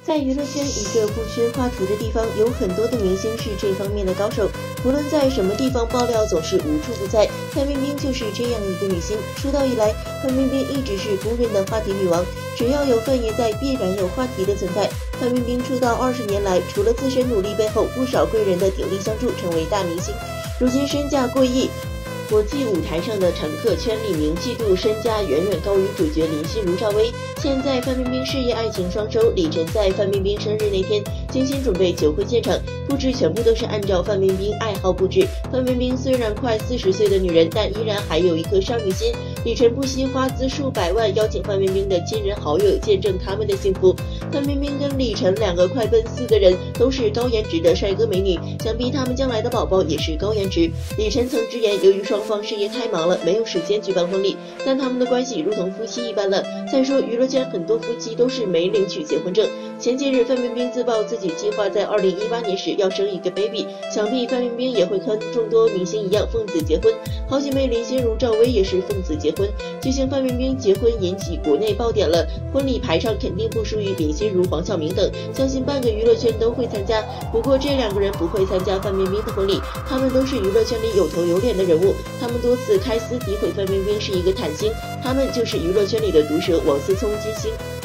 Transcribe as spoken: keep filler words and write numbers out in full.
在娱乐圈一个不缺话题的地方，有很多的明星是这方面的高手，无论在什么地方爆料总是无处不在。范冰冰就是这样一个女星，出道以来，范冰冰一直是公认的话题女王，只要有范爷在，必然有话题的存在。范冰冰出道二十年来，除了自身努力，背后不少贵人的鼎力相助，成为大明星，如今身价过亿。国际舞台上的常客圈李明嫉妒身家远远高于主角林心如、赵薇。现在范冰冰事业爱情双收，李晨在范冰冰生日那天精心准备求婚现场，布置全部都是按照范冰冰爱好布置。范冰冰虽然快四十岁的女人，但依然还有一颗少女心。李晨不惜花资数百万邀请范冰冰的亲人好友见证他们的幸福。范冰冰跟李晨两个快奔四个人都是高颜值的帅哥美女，想必他们将来的宝宝也是高颜值。李晨曾直言，由于双方事业太忙了，没有时间举办婚礼，但他们的关系如同夫妻一般了。再说娱乐圈很多夫妻都是没领取结婚证。前几日范冰冰自曝自己计划在二零一八年时要生一个 baby， 想必范冰冰也会跟众多明星一样奉子结婚。好姐妹林心如、赵薇也是奉子结婚。据悉范冰冰结婚引起国内爆点了，婚礼排场肯定不输于林心如、黄晓明等，相信半个娱乐圈都会参加。不过这两个人不会参加范冰冰的婚礼，他们都是娱乐圈里有头有脸的人物，他们多次开撕诋毁范冰冰是一个坦星，他们就是娱乐圈里的毒蛇王思聪、金星。